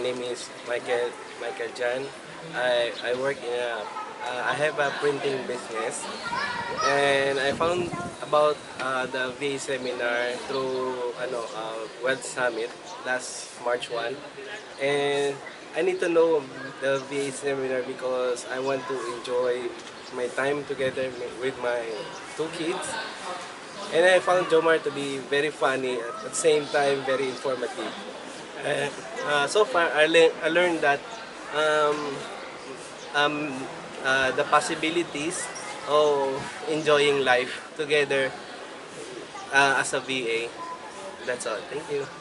name is Michael Jan. I work in I have a printing business, and I found about the VA seminar through Web Summit last March 1, and I need to know the VA seminar because I want to enjoy my time together with my two kids. And I found Jomar to be very funny, at the same time very informative. And so far, I learned that um, um, the possibilities of enjoying life together as a VA. That's all. Thank you.